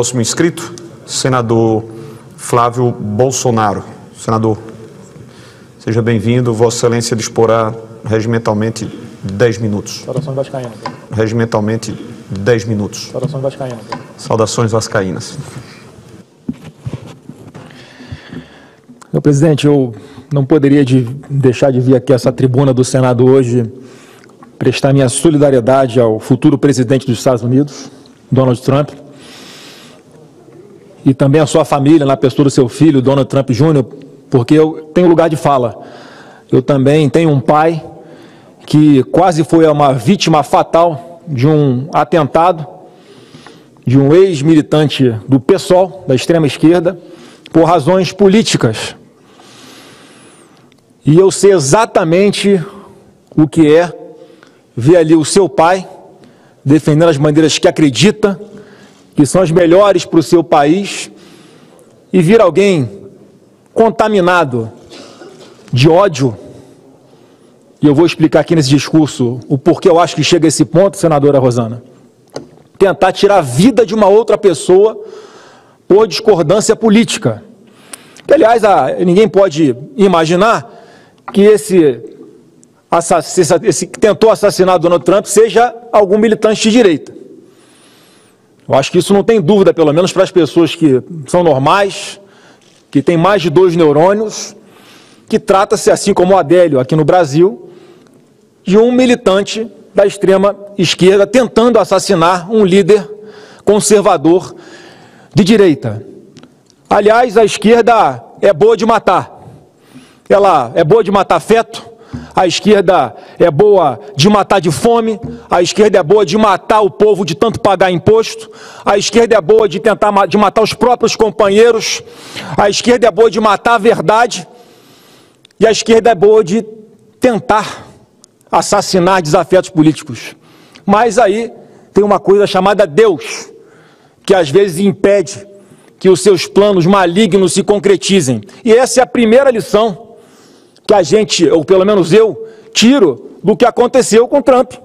Próximo inscrito, senador Flávio Bolsonaro. Senador, seja bem-vindo. Vossa Excelência disporá regimentalmente 10 minutos. Saudações vascaínas. Regimentalmente 10 minutos. Saudações vascaínas. Saudações vascaínas. Meu presidente, eu não poderia deixar de vir aqui a essa tribuna do Senado hoje prestar minha solidariedade ao futuro presidente dos Estados Unidos, Donald Trump, e também a sua família, na pessoa do seu filho, Donald Trump Jr., porque eu tenho lugar de fala. Eu também tenho um pai que quase foi uma vítima fatal de um atentado de um ex-militante do PSOL, da extrema-esquerda, por razões políticas. E eu sei exatamente o que é ver ali o seu pai defendendo as bandeiras que acredita que são as melhores para o seu país e vir alguém contaminado de ódio. E eu vou explicar aqui nesse discurso o porquê eu acho que chega a esse ponto, senadora Rosana. Tentar tirar a vida de uma outra pessoa por discordância política. Que, aliás, ninguém pode imaginar que esse que tentou assassinar Donald Trump seja algum militante de direita. Eu acho que isso não tem dúvida, pelo menos para as pessoas que são normais, que têm mais de 2 neurônios, que trata-se, assim como o Adélio aqui no Brasil, de um militante da extrema esquerda tentando assassinar um líder conservador de direita. Aliás, a esquerda é boa de matar. Ela é boa de matar feto, a esquerda é boa de matar de fome, a esquerda é boa de matar o povo de tanto pagar imposto, a esquerda é boa de tentar de matar os próprios companheiros, a esquerda é boa de matar a verdade, e a esquerda é boa de tentar assassinar desafetos políticos. Mas aí tem uma coisa chamada Deus, que às vezes impede que os seus planos malignos se concretizem. E essa é a primeira lição que a gente, ou pelo menos eu, tiro do que aconteceu com Trump.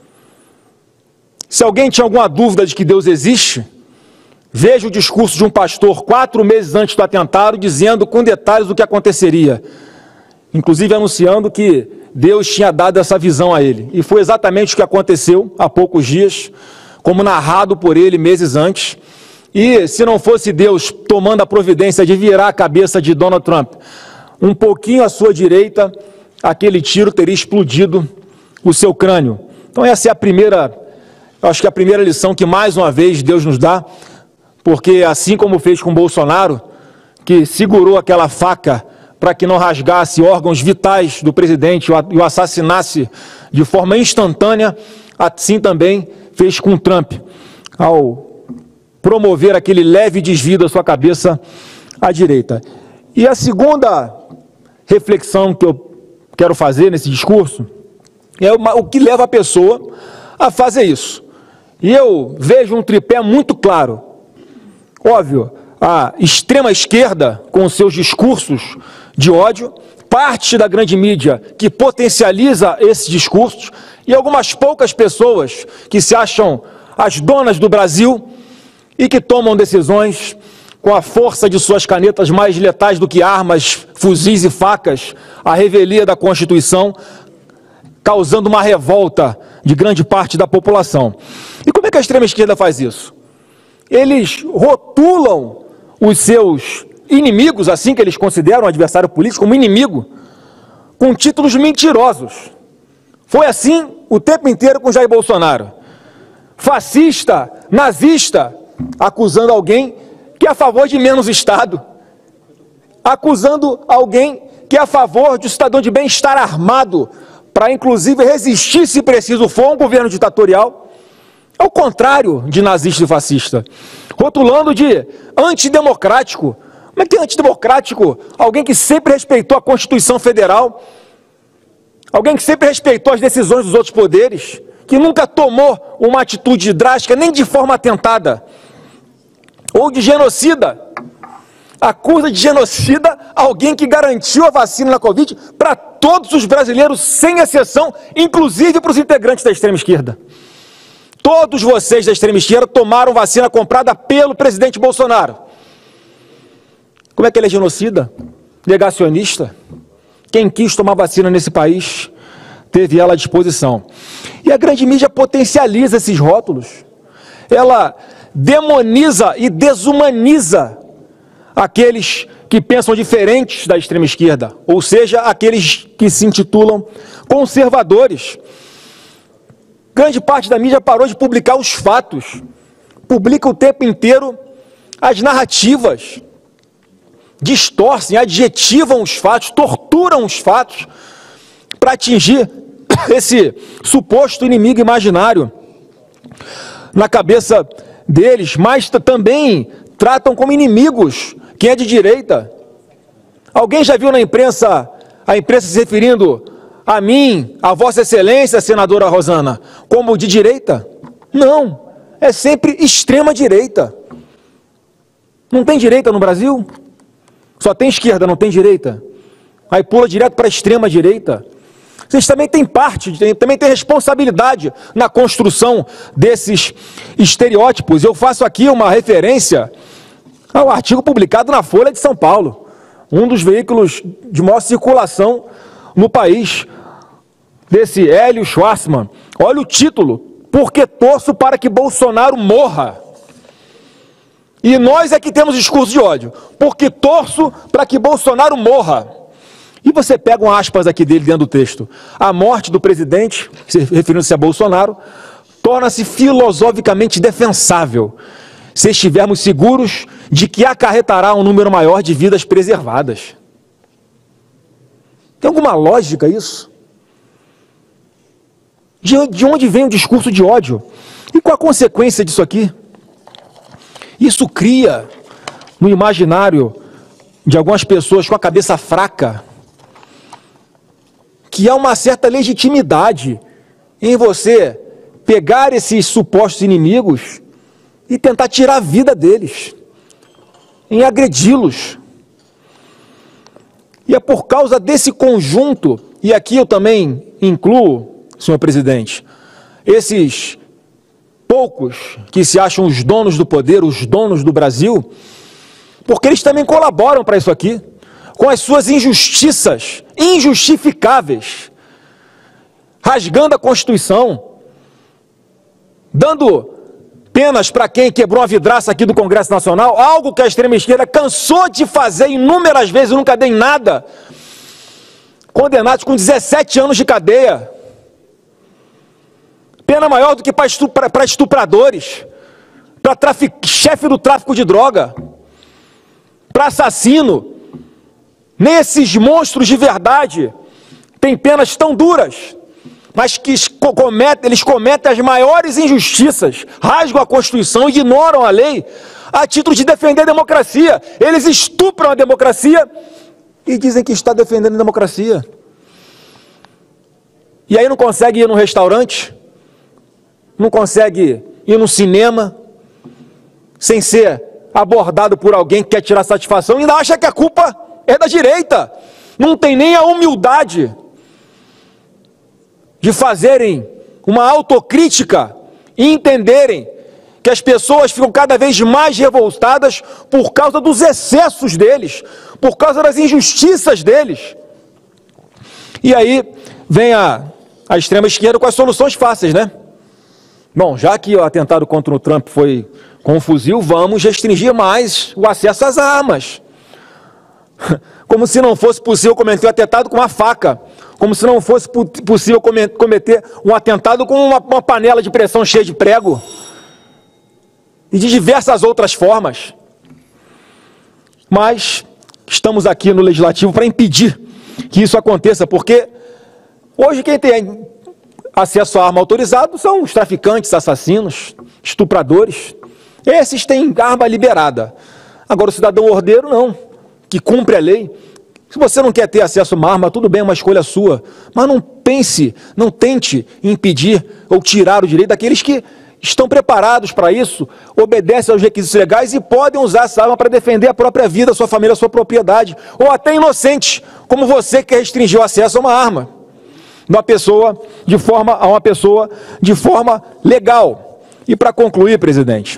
Se alguém tinha alguma dúvida de que Deus existe, veja o discurso de um pastor 4 meses antes do atentado, dizendo com detalhes o que aconteceria, inclusive anunciando que Deus tinha dado essa visão a ele. E foi exatamente o que aconteceu há poucos dias, como narrado por ele meses antes. E se não fosse Deus tomando a providência de virar a cabeça de Donald Trump um pouquinho à sua direita, aquele tiro teria explodido o seu crânio. Então essa é a primeira, acho que a primeira lição que mais uma vez Deus nos dá, porque assim como fez com Bolsonaro, que segurou aquela faca para que não rasgasse órgãos vitais do presidente e o assassinasse de forma instantânea, assim também fez com Trump, ao promover aquele leve desvio da sua cabeça à direita. E a segunda reflexão que eu quero fazer nesse discurso é o que leva a pessoa a fazer isso. E eu vejo um tripé muito claro. Óbvio, a extrema esquerda, com seus discursos de ódio, parte da grande mídia que potencializa esses discursos e algumas poucas pessoas que se acham as donas do Brasil e que tomam decisões com a força de suas canetas mais letais do que armas, fuzis e facas, à revelia da Constituição, causando uma revolta de grande parte da população. E como é que a extrema-esquerda faz isso? Eles rotulam os seus inimigos, assim que eles consideram o adversário político como inimigo, com títulos mentirosos. Foi assim o tempo inteiro com Jair Bolsonaro. Fascista, nazista, acusando alguém que é a favor de menos Estado, acusando alguém que é a favor de um cidadão de bem estar armado, para inclusive resistir, se preciso for, a um governo ditatorial. É o contrário de nazista e fascista. Rotulando de antidemocrático. Como é que é antidemocrático? Alguém que sempre respeitou a Constituição Federal, alguém que sempre respeitou as decisões dos outros poderes, que nunca tomou uma atitude drástica, nem de forma atentada, ou de genocida. Acusa de genocida alguém que garantiu a vacina na Covid para todos os brasileiros, sem exceção, inclusive para os integrantes da extrema-esquerda. Todos vocês da extrema esquerda tomaram vacina comprada pelo presidente Bolsonaro. Como é que ele é genocida? Negacionista? Quem quis tomar vacina nesse país teve ela à disposição. E a grande mídia potencializa esses rótulos. Ela demoniza e desumaniza aqueles que pensam diferentes da extrema esquerda, ou seja, aqueles que se intitulam conservadores. Grande parte da mídia parou de publicar os fatos, publica o tempo inteiro as narrativas, distorcem, adjetivam os fatos, torturam os fatos para atingir esse suposto inimigo imaginário na cabeça deles, mas também tratam como inimigos quem é de direita. Alguém já viu na imprensa, a imprensa se referindo a mim, a Vossa Excelência, senadora Rosana, como de direita? Não, é sempre extrema direita. Não tem direita no Brasil? Só tem esquerda, não tem direita? Aí pula direto para a extrema direita. Vocês também têm parte, também têm responsabilidade na construção desses estereótipos. Eu faço aqui uma referência ao artigo publicado na Folha de São Paulo, um dos veículos de maior circulação no país, desse Hélio Schwartzman. Olha o título: Porque torço para que Bolsonaro morra. E nós é que temos discurso de ódio, porque torço para que Bolsonaro morra. E você pega um aspas aqui dele dentro do texto: a morte do presidente, referindo-se a Bolsonaro, torna-se filosoficamente defensável, se estivermos seguros de que acarretará um número maior de vidas preservadas. Tem alguma lógica isso? De onde vem o discurso de ódio? E qual a consequência disso aqui? Isso cria no imaginário de algumas pessoas com a cabeça fraca que há uma certa legitimidade em você pegar esses supostos inimigos e tentar tirar a vida deles, em agredi-los. E é por causa desse conjunto, e aqui eu também incluo, senhor presidente, esses poucos que se acham os donos do poder, os donos do Brasil, porque eles também colaboram para isso aqui, com as suas injustiças, injustificáveis, rasgando a Constituição, dando penas para quem quebrou a vidraça aqui do Congresso Nacional, algo que a extrema esquerda cansou de fazer inúmeras vezes, nunca deu em nada, condenados com 17 anos de cadeia, pena maior do que para estupradores, para chefe do tráfico de droga, para assassino. Nem esses monstros de verdade têm penas tão duras, mas que eles cometem as maiores injustiças, rasgam a Constituição, ignoram a lei, a título de defender a democracia. Eles estupram a democracia e dizem que está defendendo a democracia. E aí não consegue ir num restaurante, não consegue ir no cinema, sem ser abordado por alguém que quer tirar satisfação, e ainda acha que a culpa é da direita. Não tem nem a humildade de fazerem uma autocrítica e entenderem que as pessoas ficam cada vez mais revoltadas por causa dos excessos deles, por causa das injustiças deles. E aí vem a extrema esquerda com as soluções fáceis, né? Bom, já que o atentado contra o Trump foi com um fuzil, vamos restringir mais o acesso às armas. Como se não fosse possível cometer um atentado com uma faca, como se não fosse possível cometer um atentado com uma panela de pressão cheia de prego, e de diversas outras formas. Mas estamos aqui no Legislativo para impedir que isso aconteça, porque hoje quem tem acesso à arma autorizado são os traficantes, assassinos, estupradores. Esses têm arma liberada. Agora o cidadão ordeiro não, que cumpre a lei. Se você não quer ter acesso a uma arma, tudo bem, é uma escolha sua. Mas não pense, não tente impedir ou tirar o direito daqueles que estão preparados para isso, obedecem aos requisitos legais e podem usar essa arma para defender a própria vida, a sua família, a sua propriedade. Ou até inocentes, como você que restringiu o acesso a uma arma. A uma pessoa de forma legal. E para concluir, presidente,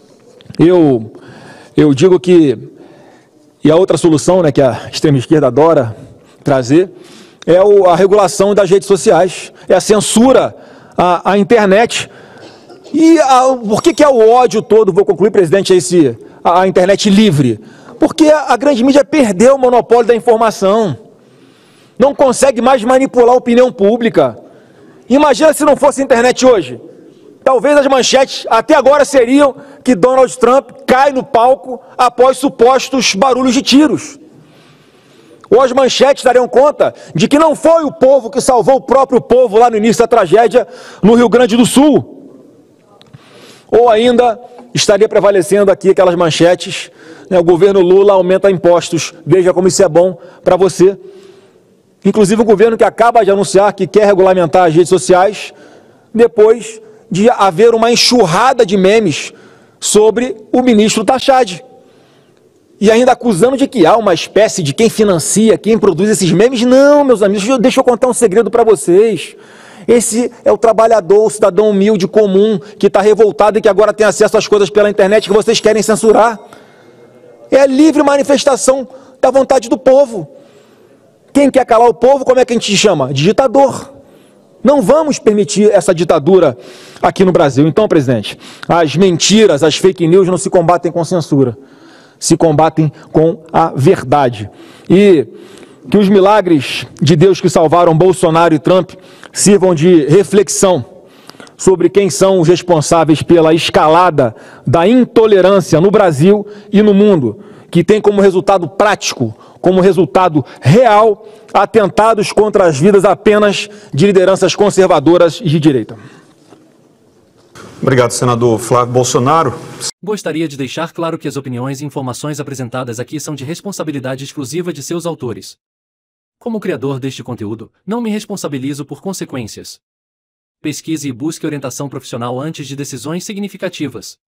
eu digo que, e a outra solução, né, que a extrema-esquerda adora trazer, é a regulação das redes sociais, é a censura à internet. E por que é o ódio todo, vou concluir, presidente, a internet livre? Porque a grande mídia perdeu o monopólio da informação, não consegue mais manipular a opinião pública. Imagina se não fosse a internet hoje. Talvez as manchetes até agora seriam que Donald Trump cai no palco após supostos barulhos de tiros. Ou as manchetes dariam conta de que não foi o povo que salvou o próprio povo lá no início da tragédia no Rio Grande do Sul. Ou ainda estaria prevalecendo aqui aquelas manchetes, né, o governo Lula aumenta impostos, veja como isso é bom para você. Inclusive o governo que acaba de anunciar que quer regulamentar as redes sociais, depois de haver uma enxurrada de memes sobre o ministro Tachad. E ainda acusando de que há uma espécie de quem financia, quem produz esses memes. Não, meus amigos, deixa eu contar um segredo para vocês. Esse é o trabalhador, o cidadão humilde, comum, que está revoltado e que agora tem acesso às coisas pela internet que vocês querem censurar. É a livre manifestação da vontade do povo. Quem quer calar o povo, como é que a gente chama? De ditador. Não vamos permitir essa ditadura aqui no Brasil. Então, presidente, as mentiras, as fake news não se combatem com censura, se combatem com a verdade. E que os milagres de Deus que salvaram Bolsonaro e Trump sirvam de reflexão sobre quem são os responsáveis pela escalada da intolerância no Brasil e no mundo, que tem como resultado prático, como resultado real, atentados contra as vidas apenas de lideranças conservadoras e de direita. Obrigado, senador Flávio Bolsonaro. Gostaria de deixar claro que as opiniões e informações apresentadas aqui são de responsabilidade exclusiva de seus autores. Como criador deste conteúdo, não me responsabilizo por consequências. Pesquise e busque orientação profissional antes de decisões significativas.